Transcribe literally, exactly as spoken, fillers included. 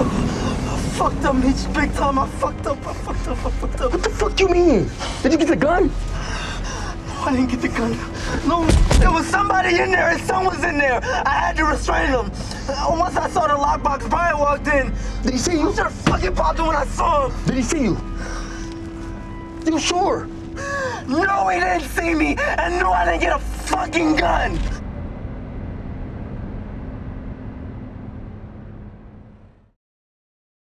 I fucked up, Mitch, big time. I fucked up, I fucked up, I fucked up. What the fuck you mean? Did you get the gun? No, I didn't get the gun. No, there was somebody in there. His son was in there. I had to restrain him. Uh, Once I saw the lockbox, Brian walked in. Did he see you? I should have fucking popped him when I saw him. Did he see you? You sure? No, he didn't see me. And no, I didn't get a fucking gun.